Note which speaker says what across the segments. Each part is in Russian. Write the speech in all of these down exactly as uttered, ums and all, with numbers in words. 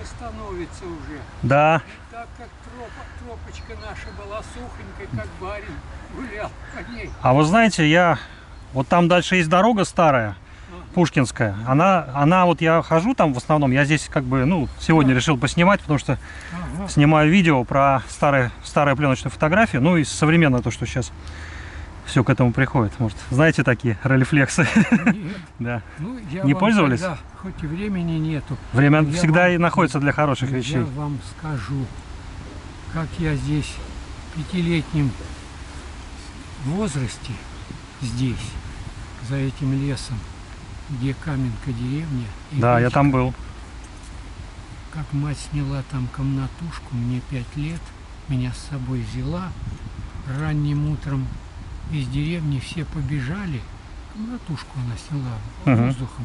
Speaker 1: становится уже.
Speaker 2: Да.
Speaker 1: И так как тропа, тропочка наша была сухонькой, как барин гулял по ней.
Speaker 2: А вы знаете, я... Вот там дальше есть дорога старая, Пушкинская. Она, она вот я хожу там в основном. Я здесь как бы, ну, сегодня решил поснимать, потому что
Speaker 1: Ага.
Speaker 2: снимаю видео про старые, старые пленочные фотографии. Ну и современное то, что сейчас все к этому приходит. Может, знаете такие ролифлексы?
Speaker 1: Нет.
Speaker 2: Да.
Speaker 1: Ну, я
Speaker 2: Не
Speaker 1: вам
Speaker 2: пользовались?
Speaker 1: тогда, хоть и времени нету.
Speaker 2: Время
Speaker 1: я
Speaker 2: всегда
Speaker 1: вам-
Speaker 2: и находится для хороших
Speaker 1: Я
Speaker 2: вещей.
Speaker 1: вам скажу, как я здесь в пятилетнем возрасте, здесь, за этим лесом, где Каменка деревня. и
Speaker 2: Да, я
Speaker 1: речка,
Speaker 2: там был.
Speaker 1: Как мать сняла там комнатушку, мне пять лет, меня с собой взяла. Ранним утром из деревни все побежали. Комнатушку она сняла,
Speaker 2: Мгм.
Speaker 1: воздухом.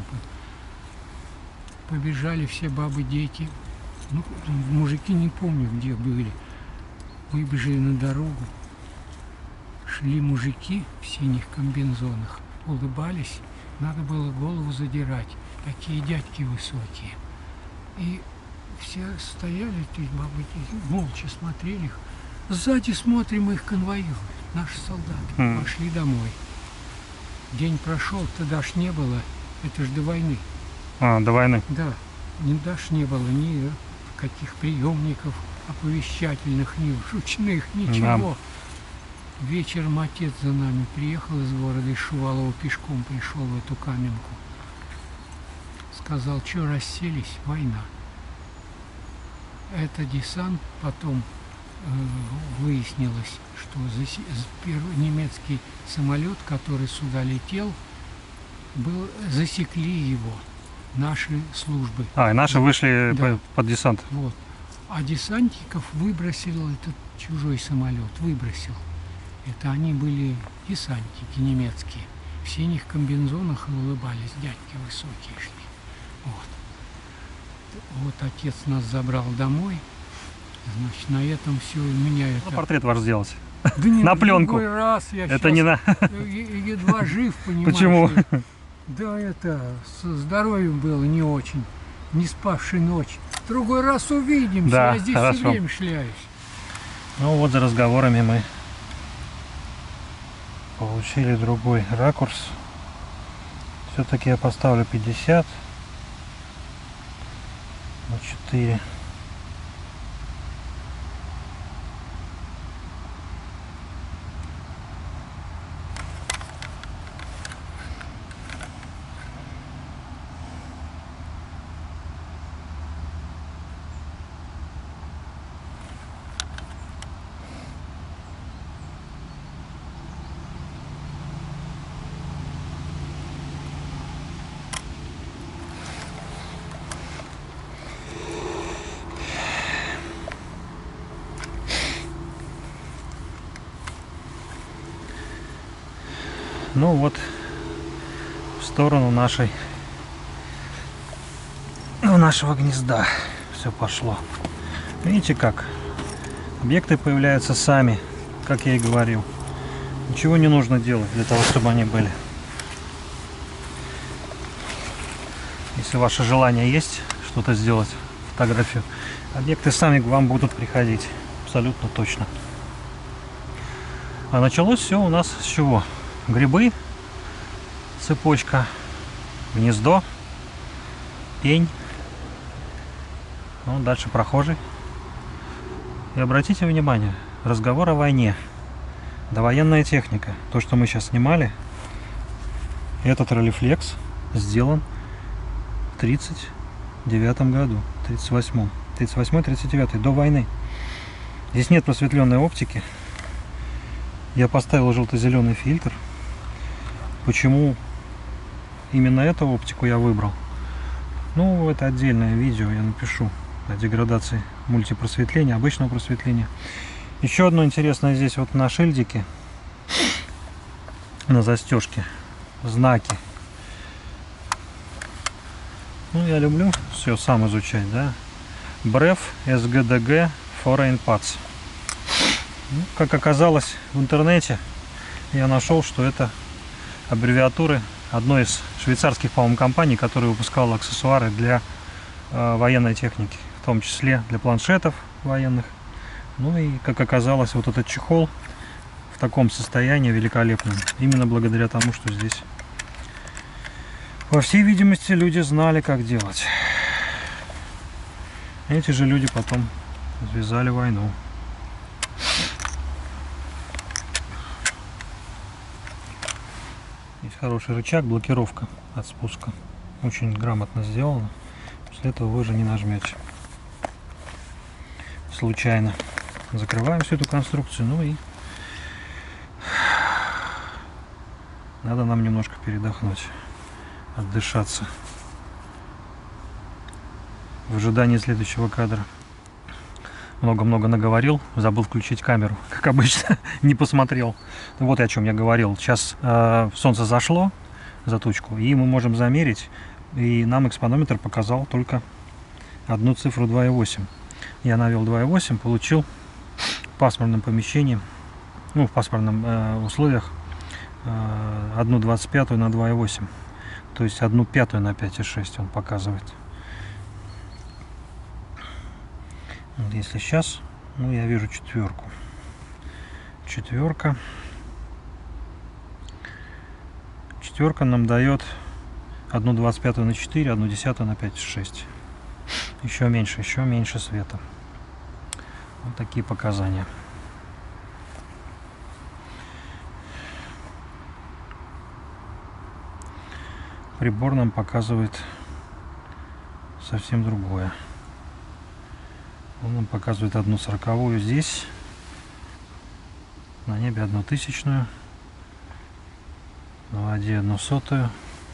Speaker 1: Побежали все бабы, дети. Ну, мужики не помню, где были. Выбежали на дорогу. Шли мужики в синих комбинезонах, улыбались. Надо было голову задирать. Такие дядьки высокие. И все стояли, эти бабы, дети, молча смотрели их. Сзади смотрим, их конвоируют. Наши солдаты.
Speaker 2: Мгм.
Speaker 1: Пошли домой. День прошел, тогда ж не было. Это ж до войны.
Speaker 2: А, до войны.
Speaker 1: Да, не дашь не было ни каких приемников оповещательных, ни ручных, ничего. Вечером отец за нами приехал из города, из Шувалова, пешком пришел в эту Каменку. Сказал, что расселись, война. Это десант, потом э, выяснилось, что засе- з- первый немецкий самолет, который сюда летел, был, засекли его, наши службы.
Speaker 2: А, и наши вышли
Speaker 1: Да.
Speaker 2: по- под десант.
Speaker 1: Вот. А десантников выбросил этот чужой самолет, выбросил. Это они были десантники немецкие. В синих комбинезонах и улыбались, дядьки высокие шли. Вот. Вот отец нас забрал домой. Значит, на этом все, у меня
Speaker 2: Ну,
Speaker 1: это...
Speaker 2: портрет ваш сделать.
Speaker 1: Да не,
Speaker 2: на
Speaker 1: в
Speaker 2: пленку.
Speaker 1: другой раз я
Speaker 2: Это не на...
Speaker 1: щас, э, е- едва жив, понимаешь.
Speaker 2: Почему?
Speaker 1: ли. Да это, со здоровьем было не очень. Не спавший ночь. В другой раз увидимся,
Speaker 2: Да,
Speaker 1: я здесь
Speaker 2: хорошо.
Speaker 1: все время шляюсь.
Speaker 2: Ну вот за разговорами мы получили другой ракурс. Все-таки я поставлю пятьдесят на четыре. Ну вот, в сторону нашей, ну, нашего гнезда все пошло. Видите как? Объекты появляются сами, как я и говорил. Ничего не нужно делать для того, чтобы они были. Если ваше желание есть что-то сделать, фотографию, объекты сами к вам будут приходить. Абсолютно точно. А началось все у нас с чего? Грибы, цепочка, гнездо, пень. Ну, дальше прохожий. И обратите внимание, разговор о войне. Довоенная техника. То, что мы сейчас снимали, этот ролифлекс сделан в тридцать девятом году, тридцать восьмом. тридцать восьмой тридцать девятый, до войны. Здесь нет просветленной оптики. Я поставил желто-зеленый фильтр. Почему именно эту оптику я выбрал? Ну, это отдельное видео, я напишу о деградации мультипросветления, обычного просветления. Еще одно интересное здесь вот на шильдике, на застежке, знаки. Ну, я люблю все сам изучать, да. бреф эс гэ дэ гэ Foreign Parts. Ну, как оказалось в интернете, я нашел, что это аббревиатуры одной из швейцарских, по-моему, компаний, которая выпускала аксессуары для э, военной техники, в в том числе для планшетов военных. Ну и, как оказалось, вот этот чехол в таком состоянии великолепном, именно благодаря тому, что здесь, по всей видимости, люди знали, как делать. Эти же люди потом развязали войну. Есть хороший рычаг, блокировка от спуска. Очень грамотно сделано. После этого вы же не нажмете случайно. Закрываем всю эту конструкцию. Ну и надо нам немножко передохнуть, отдышаться в ожидании следующего кадра. Много-много наговорил, забыл включить камеру, как обычно, не посмотрел. Вот о чем я говорил. Сейчас э, солнце зашло за тучку, и мы можем замерить, и нам экспонометр показал только одну цифру два и восемь. Я навел два и восемь, получил в пасмурном помещении, ну, в пасмурных э, условиях, э, одну двадцать пятую на два и восемь. То есть одну пятую на пять и шесть он показывает. Вот если сейчас, ну, я вижу четверку. Четверка. Четверка нам дает одну двадцать пятую на четыре, одну десятую на пять и шесть. Еще меньше, еще меньше света. Вот такие показания. Прибор нам показывает совсем другое. Он нам показывает одну сороковую здесь, на небе одну тысячную, на воде одну сотую,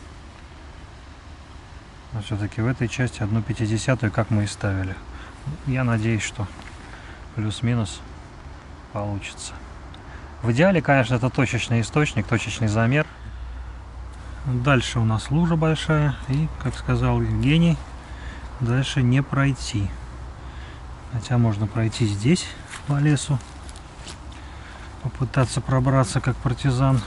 Speaker 2: но все-таки в этой части одну пятидесятую, как мы и ставили. Я надеюсь, что плюс-минус получится. В идеале, конечно, это точечный источник, точечный замер. Дальше у нас лужа большая, и, как сказал Евгений, дальше не пройти. Хотя можно пройти здесь, по лесу, попытаться пробраться как партизан.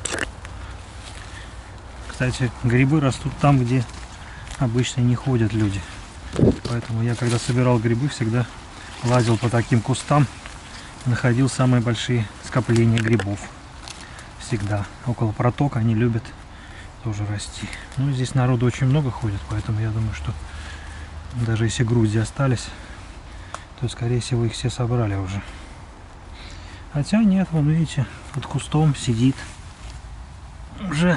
Speaker 2: Кстати, грибы растут там, где обычно не ходят люди. Поэтому я, когда собирал грибы, всегда лазил по таким кустам, находил самые большие скопления грибов. Всегда. Около проток они любят тоже расти. Ну, здесь народу очень много ходит, поэтому я думаю, что даже если грузди остались, то, скорее всего, их все собрали уже. Хотя нет, вон, видите, под кустом сидит уже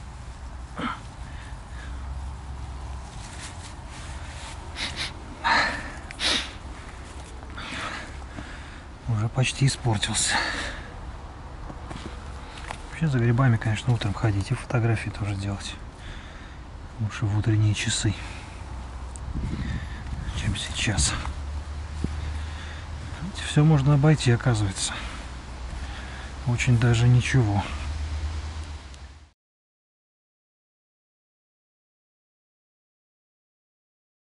Speaker 2: уже почти испортился. Вообще за грибами, конечно, утром ходить и фотографии тоже делать. Лучше в утренние часы, чем сейчас. Все можно обойти, оказывается. Очень даже ничего.